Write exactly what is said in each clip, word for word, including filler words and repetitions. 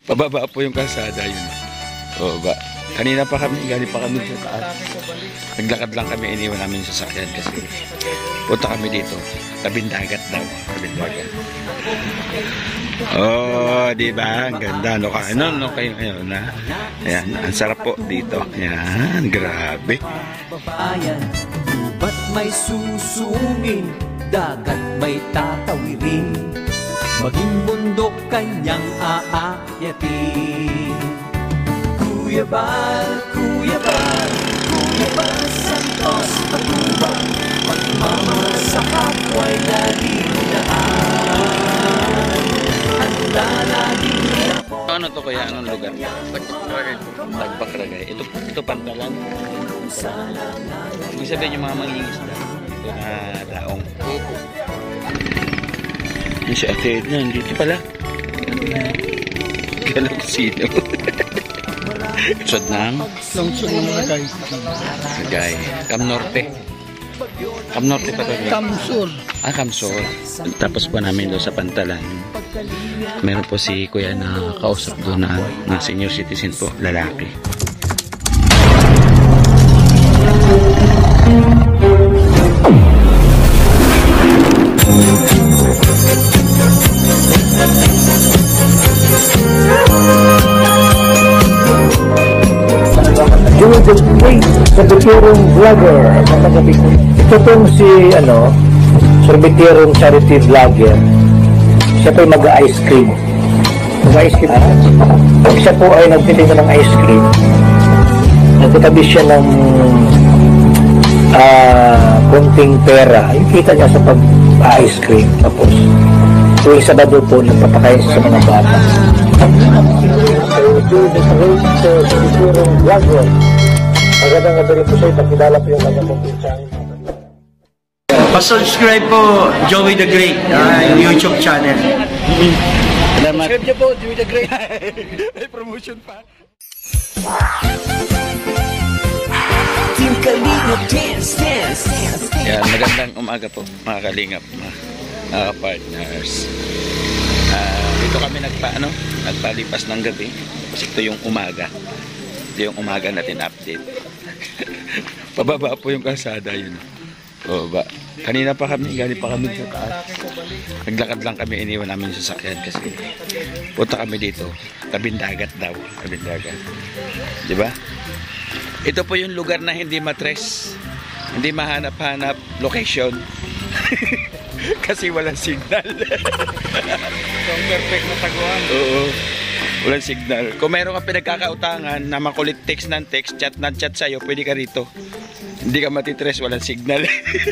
Pababa po yung kalsada yun. O ba? Kanina pa kami, galing pa kami sa taas. Naglakad lang kami, iniwan namin yung sasakyan kasi punta kami dito. Tabing dagat daw. Tabing dagat. Oh, di ba? Ang ganda. No, ano, no, kayo ngayon na. Ayan, ang sarap po dito. Ayan, grabe. Bayan, ba't may susungin, dagat may tatawirin, maging bundok kanyang aakyatin. Kuya Bal, Kuya Bal, Kuya Bal Santos Matubang, magmamahal sa kapwa'y laging daan. Ang lalaging nilapo. Ano to kaya? Anong lugar? Tagpakragay. Tagpakragay. Ito, ito pantalan. Ibig sabihin yung mga mangingisda. Ito na daong. Yung si Ate Edna, dito pala. Galang sino. Sod ng? Lungsod ng Ragay. Ragay. Cam Norte. Cam Norte pa to. Kamsur. Ah, Kamsur. Tapos po namin doon sa pantalan. Meron po si Kuya na kausap doon na, na senior citizen po, lalaki. Joey the Great, Sorbiterong Vlogger. Ito pong si, ano, Sorbiterong Charity Vlogger. Siya po ay mag-ice cream. Mag-ice cream. Pag siya po ay nagtitinda ng ice cream, nagtatabi siya ng uh, konting pera. Yung kita niya sa pag-ice cream. Tapos, tuwing Sabado po, nagpapakain sa mga bata. Joey the Great, Sorbiterong Vlogger. Magandang gabi po sa'yo. Pagkilala po yung magandang pinsan. Pa-subscribe po Joey the Great uh, YouTube channel. Salamat. Subscribe niyo po, Joey the Great. May promotion pa. Team Kalingap Dance, Dance, Dance. Yan, magandang umaga po mga kalingap, mga, mga partners. Uh, dito kami nagpa, ano, nagpalipas ng gabi. Kasi ito yung umaga. Ito yung umaga natin update. Pababa po yung kalsada yun. O ba? Kanina pa kami, galing pa kami sa taas. Naglakad lang kami, iniwan namin yung sasakyan kasi punta kami dito. Tabing dagat daw. Tabing dagat. Di ba? Ito po yung lugar na hindi matres. Hindi mahanap-hanap location. Kasi walang signal. So, perfect na taguan. Oo. Walang signal. Kung meron ka pinagkakautangan na makulit text ng text, chat ng chat sa'yo, pwede ka rito. Hindi ka matitres, walang signal.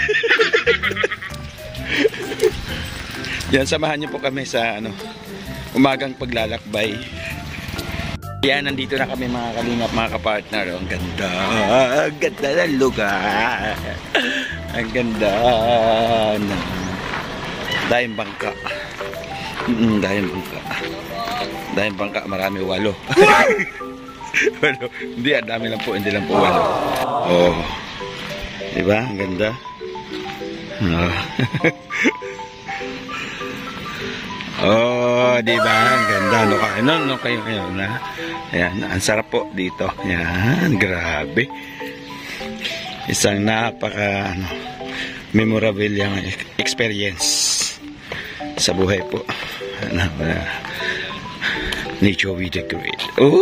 Yan, samahan niyo po kami sa ano, umagang paglalakbay. Yan, nandito na kami mga kalingap, mga kapartner. Oh, ang ganda. Ang ganda ng lugar. Ang ganda ng dahing bangka. Mm, dahing bangka. Dahing bangka, marami, walo. Walo. Hindi, ang dami lang po, hindi lang po walo. Oh. Diba? Ang ganda. Oh. Oh, diba? Ang ganda. No, no, no, kayo, kayo na. Ayan, ang sarap po dito. Ayan, grabe. Isang napaka, ano, memorable yung experience sa buhay po. Ano, uh, ni Joey the Great. Oh!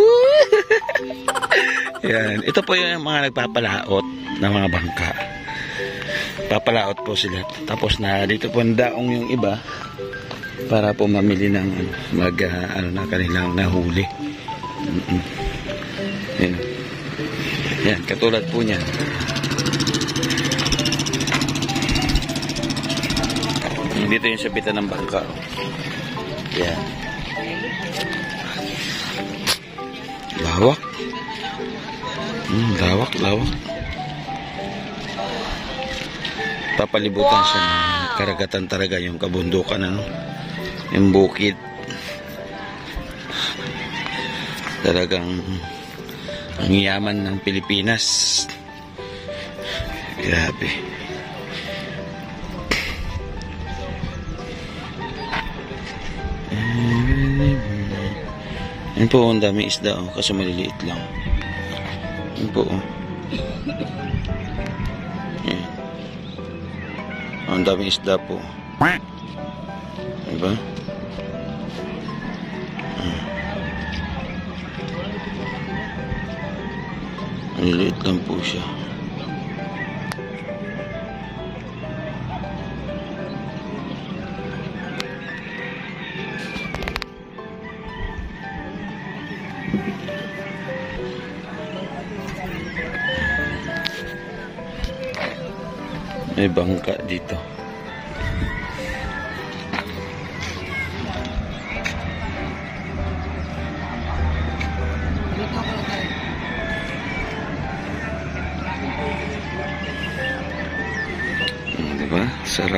Yan. Ito po yung mga nagpapalaot ng mga bangka. Papalaot po sila. Tapos na dito po ang daong yung iba para po mamili ng ano, mag uh, ano na kanilang nahuli. Mm -mm. Yan. Yan, katulad po niyan. Dito yung sabitan ng bangka. Yan. Lawak. Hmm, lawak, lawak. Papalibutan siya ng karagatan talaga, yung kabundukan, ano, yung bukid. Talagang ang yaman ng Pilipinas. Grabe. Yan po, ang dami isda, oh, kasi maliliit lang. Yan po, oh. Yan. Ang dami isda po. Diba? Hmm. Maliliit lang po siya. May bangka dito. Hmm, diba? Sarap.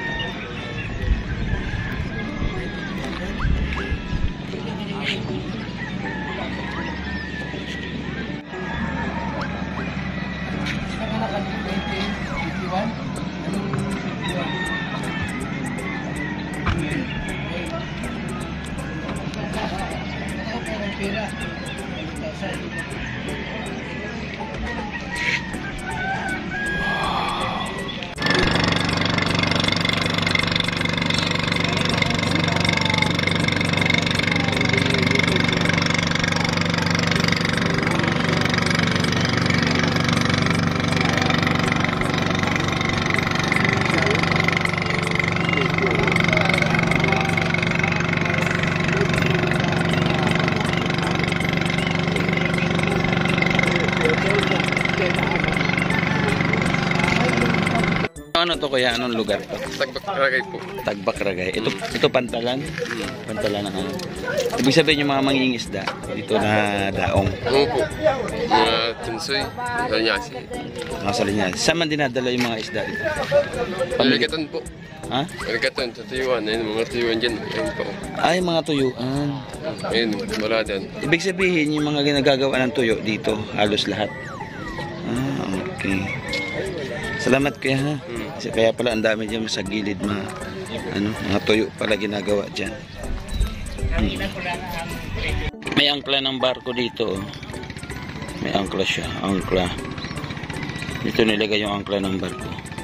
Ano to kaya? Anong lugar to? Tagbak Ragay po. Tagbak Ragay. Ito, ito pantalan? Pantalan ng ano? Ibig sabihin yung mga mangingisda dito na daong. Oo po. Mga tunsoy, Salinyasi. Mga Salinyasi. Saan man dinadala yung mga isda dito? Paligatan po. Ha? Paligatan sa tuyuan. Ayun, mga tuyuan dyan. Ayun po. Ay, mga tuyuan. Ayun, wala dyan. Ibig sabihin yung mga ginagagawa ng tuyo dito, halos lahat. Ah, okay. Salamat kaya ha. Kasi kaya pala ang dami dyan sa gilid mga, ano, mga tuyo pala ginagawa dyan. Hmm. May angkla ng barko dito. Oh. May angkla siya. Angkla. Dito nilagay yung angkla ng barko.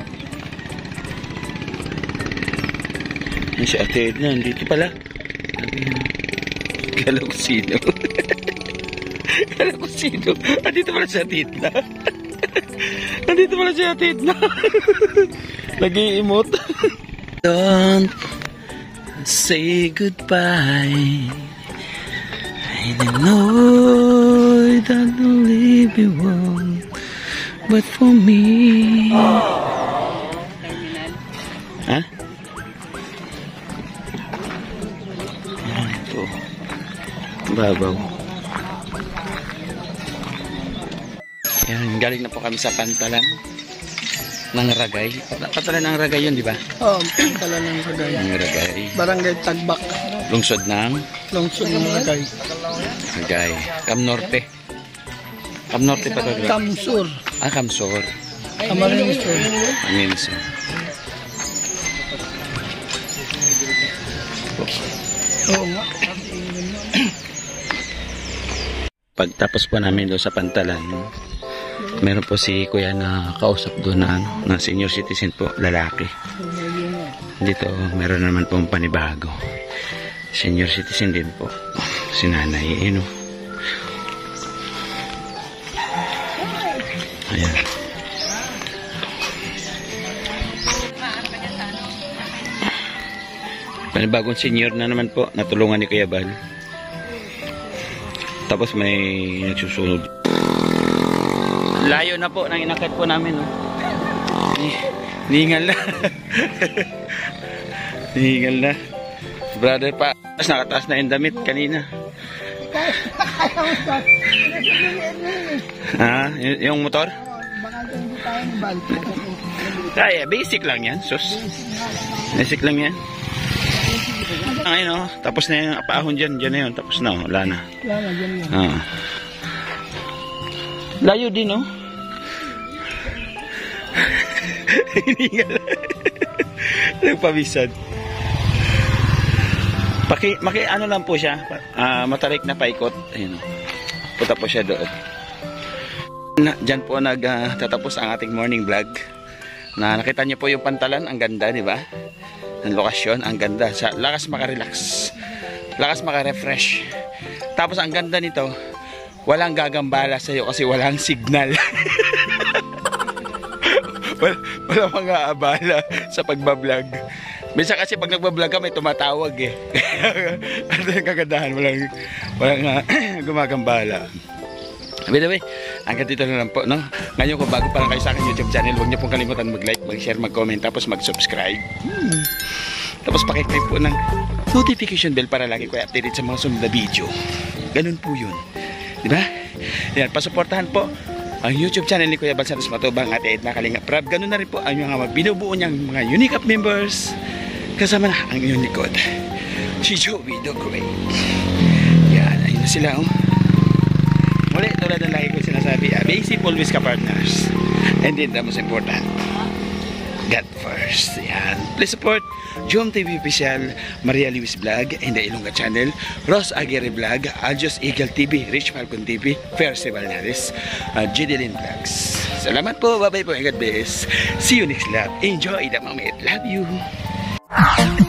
Yan si Ate Edna. Dito pala. Kala ko sino. Kala ko sino. Ah, dito pala si Ate Edna. Nandito pala si Ate Edna. Nag-i-emote. Don't say goodbye. I know that will leave you wrong, but for me. Ha? Ano ito? Babaw. Yan, galing na po kami sa pantalan ng Ragay. Pantalan ng Ragay yun, di ba? Oo, pala ng Ragay. Ng Ragay. Barangay Tagbak. Lungsod ng Lungsod ng Ragay. Ragay. Cam Norte. Cam Norte pa ito. Kamsur. Ah, Kamsor. Camarines Sur. Camarines. Oo nga. Pagtapos po namin doon sa pantalan, meron po si kuya na kausap doon na, ano, na senior citizen po, lalaki. Dito meron naman po panibago. Senior citizen din po. Si nanay, eh, no? Ayan. Panibagong senior na naman po, natulungan ni Kuya Bal. Tapos may nagsusunod. Layo na po nang inakit po namin. Oh. Ningal na. Ningal na. Brother pa. Tapos nakataas na yung damit kanina. Ah, yung motor? Ay, basic lang yan. Sus. Basic lang yan. Ayun, oh. Tapos na yung paahon dyan. Dyan na yun. Tapos na. Oh. Wala na. Wala na, dyan yan. Ah. Layo din, oh. Hiningal. Nagpabisan. Paki, maki ano lang po siya, ah, matarik na paikot. Ayun. Punta po siya doon. Na, dyan po nagtatapos ang ating morning vlog. Na nakita niyo po yung pantalan, ang ganda, di ba? Ang lokasyon, ang ganda. Sa lakas makarelax. Lakas makarefresh. Tapos ang ganda nito, walang gagambala sa iyo kasi walang signal. Wala, wala mga abala sa pagbablog. Minsan kasi pag nagbablog ka may tumatawag eh. Ano yung kagandahan? Walang, walang uh, gumagambala. By the way, hanggang dito na lang po, no? Ngayon kung bago pa lang kayo sa akin YouTube channel, huwag niyo pong kalimutan mag-like, mag-share, mag-comment, tapos mag-subscribe. Hmm. Tapos pakiclick po ng notification bell para lagi ko i-update sa mga sunod na video. Ganun po yun. Diba? Yan, pasuportahan po ang YouTube channel ni Kuya Bal Santos Matubang at Edna Kalingap Rab. Ganun na rin po ang mga binubuo niyang mga Unique Up members. Kasama na ang inyong likod, si Joey the Great. Yan, ayun na sila. Oh. Muli, tulad ng lagi ko sinasabi, uh, basic always ka-partners. And then the most important, God first. Yan. Please support Jom T V Official, Maria Luis Vlog, and the Ilongga Channel, Ross Aguirre Vlog, Aljos Eagle T V, Rich Falcon T V, Percy Valnares, uh, Jidelin Vlogs. Salamat po. Bye-bye po and God bless. See you next love. Enjoy the moment. Love you.